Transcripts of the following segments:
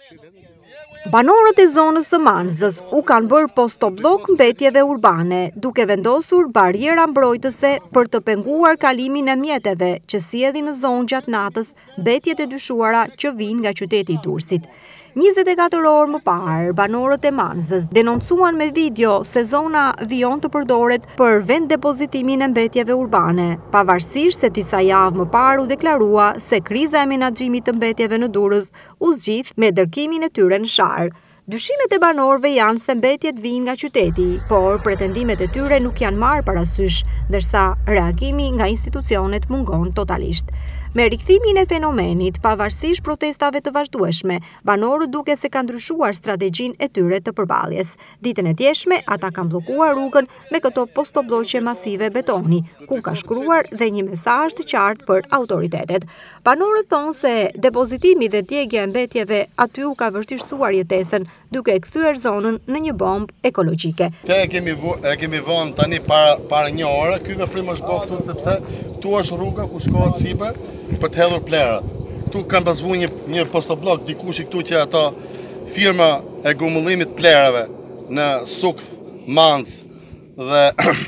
Banorët e zonës së Manzës u kanë bërë postoblok mbetjeve urbane, duke vendosur bariera mbrojtëse për të penguar kalimin e mjeteve që sjelljin në zonë gjatë natës mbetjet e dyshuara që vijnë nga qyteti i Durrësit. 24 orë më parë, banorët e Manzës denoncuan me video se zona vijon të përdoret për vend depozitimin e mbetjeve urbane, pavarësisht se disa javë më parë u deklarua se kriza e menaxhimit të mbetjeve në Durrës u zgjidh me dërkimin e tyre në Sharë. Dyshimet e banorëve janë se mbetjet vijnë nga qyteti, por pretendimet e tyre nuk janë marrë parasysh, ndërsa reagimi nga institucionet mungon totalisht. Me rikthimin e fenomenit, pavarësisht protestave të vazhdueshme, banorët duke se kanë ndryshuar strategjinë e tyre të përballjes. Ditën e djeshme, ata kanë bllokuar rrugën me këto postobloqe masive betoni, ku ka shkruar dhe një mesazh të qartë për autoritetet. Banorët thonë se depozitimi dhe djegja e mbetjeve aty u ka vështirësuar jetesën, duke kthyer zonën në një bombë ekologjike. E kemi vënë tani para një ore, ky veprim është bërë këtu sepse këtu është rruga ku shkohet sipër për të hedhur plerat. Këtu kanë bazvuar një postoblok dikush këtu që ato firma e grumbullimit plerave në Sukth, Manzë dhe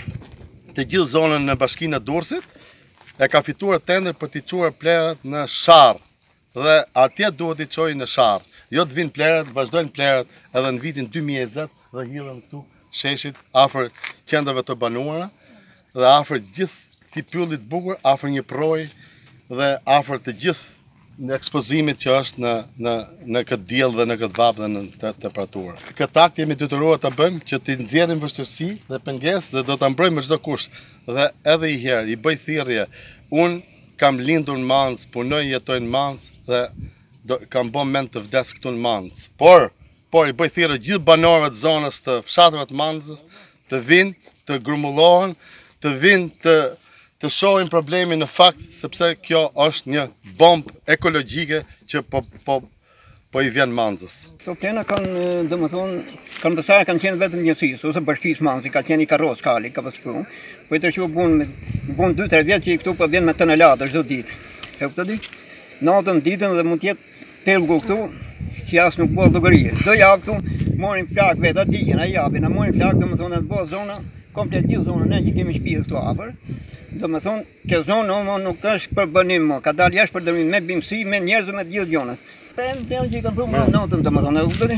të gjithë zonën në bashkinë e Durrësit e ka fituar tender për t'i çuar plerat në Sharr dhe atje duhet t'i çojë në Sharr. Jo të vinë plerat, vazhdojnë plerat edhe në vitin 2020 dhe hidhen këtu sheshit afër qendrave të banuara dhe afër gjithë këtij pyllit bukur, afër një proj dhe afër të gjithë në ekspozimit që është në këtë diell dhe në këtë vapë dhe në temperaturë. Këtë akt jemi detyruar ta bëjmë që të nxjerrim vështirësi dhe pengesë dhe do ta mbrojmë çdo kusht. Dhe edhe një herë i bëj thirrje, unë kam lindur në Manzë, punoj, jetoj në Manzë dhe kam bën mend të vdes këtu në Manzë. Por i bëj thirrje gjithë banorëve të zonës të fshatrave të Manzës të vinë, të grumbullohen, të vinë të shohin problemin në fakt, sepse kjo është një bombë ekologjike që po i vjen Manzës. Këto plena kanë, domethënë, kanë qenë vetëm njësisë ose bashkisë Manzë, ka qenë i karros kali, ka pasur. Po të shoh bun 2-3 vjet që këtu po vjen me tonelada çdo ditë. E kuptoni? Natën, ditën dhe mund të jetë pellgu këtu, që as nuk bëhet llogari. Do javë këtu morin flak vetë, digjen, a japin, a morin flak, domethënë të bëhet zona, komplet gjithë zonën ne që kemi shtëpi këtu afër. Domethënë, kjo zonë nuk është për banim, ka dalë jashtë për dërim me bimësi, me njerëz me të gjithë gjonat. Pen që i kanë prunë natën domethënë, e kuptoni?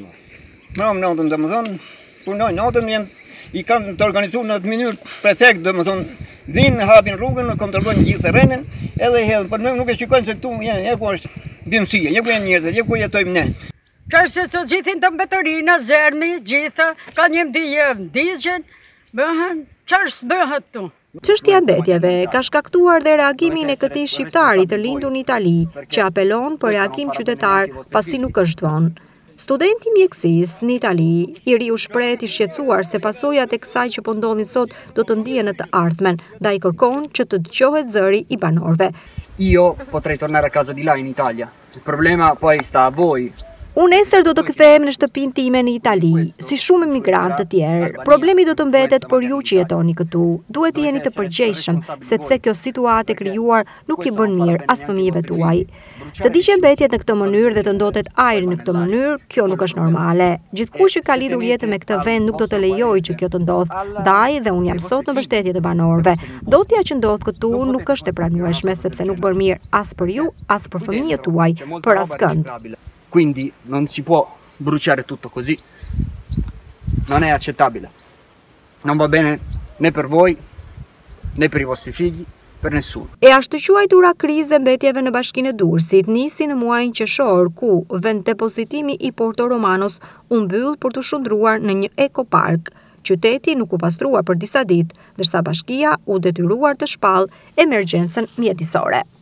Mbrëm natën domethënë, punojnë natën i kanë të organizuar në atë mënyrë prefekt domethënë vinë hapin rrugën, kontrollojnë gjithë terrenin, edhe hedhin, por nuk e shikojnë se këtu ku është bimësia, ku janë njerëzit, ku jetojmë ne. Qështë se gjithin të mbetërina, zermi, gjitha, ka një ndigjen, bëhen, qështë bëhet tu? Çështja e mbetjeve ka shkaktuar dhe reagimin e këtij shqiptari të lindur në Itali, që apelon për reagim qytetar pasi nuk është vonë. Studenti mjekësisë në Itali, i ri u shpreh i shqetësuar se pasojat e kësaj që po ndodhin sot do të ndihen në të ardhmen, dhe ai kërkon që të dëgjohet zëri i banorëve. Io potrei tornare a casa di là in Italia. Il problema poi sta a voi. Unë nesër do të kthehem në shtëpinë time në Itali, si shumë emigrantë të tjerë. Problemi do të mbetet për ju që jetoni këtu. Duhet të jeni të përgjegjshëm, sepse kjo situatë e krijuar nuk i bën mirë as fëmijëve tuaj. Të diqen mbetjet në këtë mënyrë dhe të ndotet ajri në këtë mënyrë, kjo nuk është normale. Gjithkush që ka lidhur jetën me këtë vend nuk do të lejojë që kjo të ndodhë. Ndaj dhe unë jam sot në mbështetje të banorëve. Dotja që ndodh këtu nuk është e pranueshme sepse nuk bën mirë as për ju, as për fëmijët tuaj, për askënd. Quindi non si può bruciare tutto così, non è accettabile, non va bene né per voi né per i vostri figli, per nessuno. E ashtu quajtura krizë mbetjeve në bashkinë e Durrësit nisi në muajin qershor, ku vend depozitimi i Porto Romanos u mbyll për të shndruar në një ekopark. Qyteti nuk u pastruar për disa ditë, ndërsa bashkia u detyruar të shpallë emergjencën mjedisore.